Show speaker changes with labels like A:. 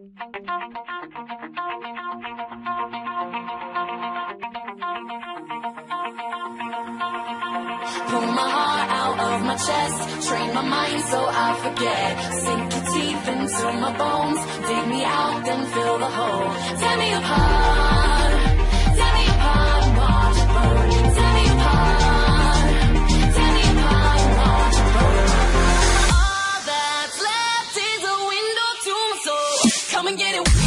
A: Pull my heart out of my chest, train my mind so I forget. Sink your teeth into my bones, dig me out, then fill the hole. Tear me apart, and watch it burn. Tear me apart, and watch it burn. All that's left is a window to my soul. Come and get it.